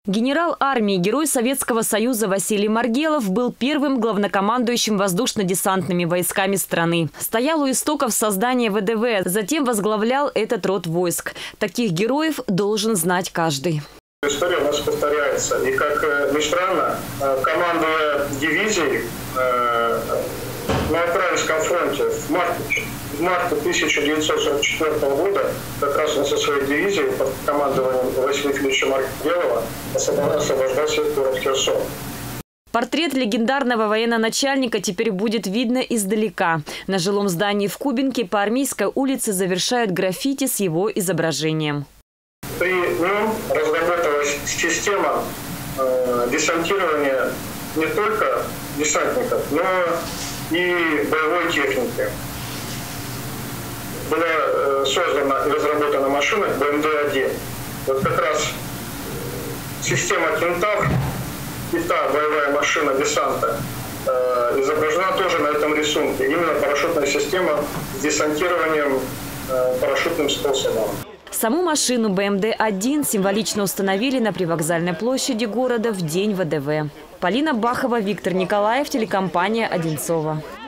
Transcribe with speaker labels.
Speaker 1: Генерал армии, герой Советского Союза Василий Маргелов был первым главнокомандующим воздушно-десантными войсками страны. Стоял у истоков создания ВДВ, затем возглавлял этот род войск. Таких героев должен знать каждый.
Speaker 2: История у нас повторяется. И, как ни странно, командуя дивизией на Украинском фронте в марте 1944 года, как раз он со своей дивизией под командованием Василия Федоровича Маргелова освобождал город Херсон.
Speaker 1: Портрет легендарного военно-начальника теперь будет видно издалека. На жилом здании в Кубинке по Армейской улице завершают граффити с его изображением.
Speaker 2: При нем разработалась система десантирования не только десантников, но и боевой техники. Была создана и разработана машина БМД-1. Вот как раз система «Кентавр» и та боевая машина десанта изображена тоже на этом рисунке. Именно парашютная система с десантированием парашютным способом.
Speaker 1: Саму машину БМД-1 символично установили на привокзальной площади города в день ВДВ. Полина Бахова, Виктор Николаев, телекомпания «Одинцово».